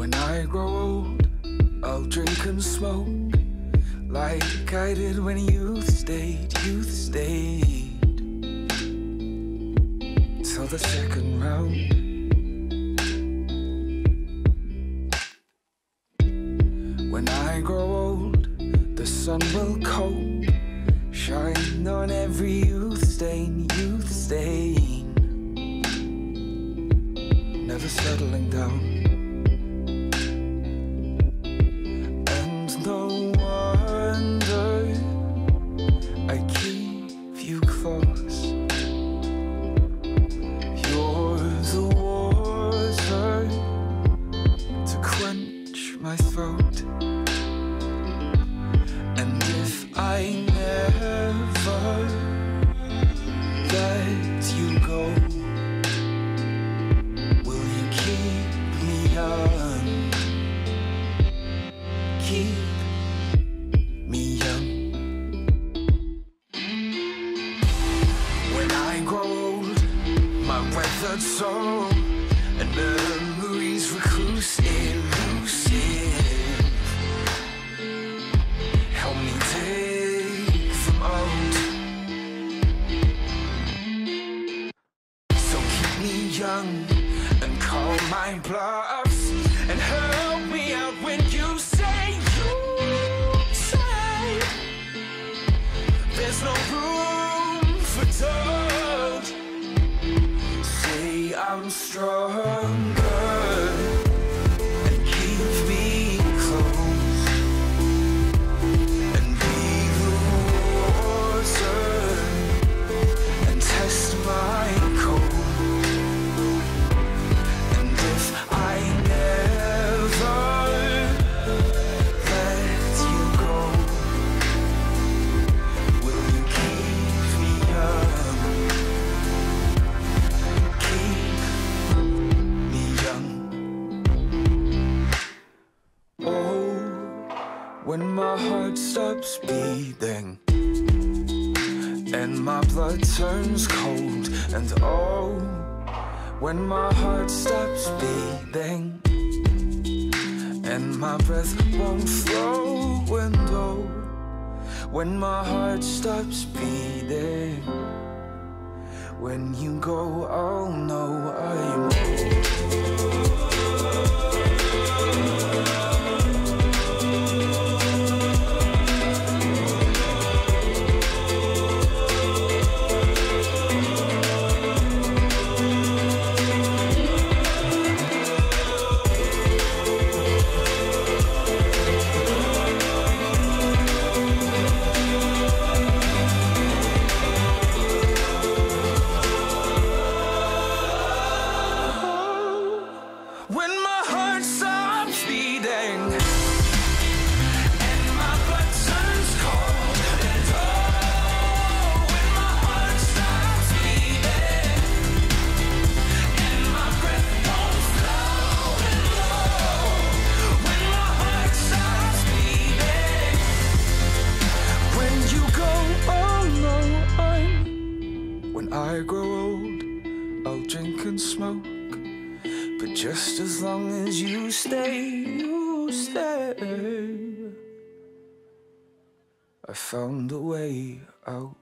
When I grow old, I'll drink and smoke like I did when youth stayed till the second round. When I grow old, the sun will coat, shine on every youth stain, never settling down. And no wonder I keep you close. You're the water to quench my throat. And if I never let you go, will you keep me young? Keep me young. When I grow old, my weathered soul and memories reclusive, help me take them out. So keep me young and call my bluffs and help me out when you say there's no room for doubt. Say I'm stronger and keep me close, and be the water and test my code. And if I never let you go, will you keep me young? Keep me young. Oh, when my heart stops beating and my blood turns cold, and oh, when my heart stops beating and my breath won't flow, and oh, when my heart stops beating, when you go, I'll know I'm old. When my heart stops beating and my blood turns cold, and oh, when my heart stops beating and my breath won't flow, and oh, when my heart stops beating, when you go, oh no, when I grow old, I'll drink and smoke, but just as long as you stay, I found a way out.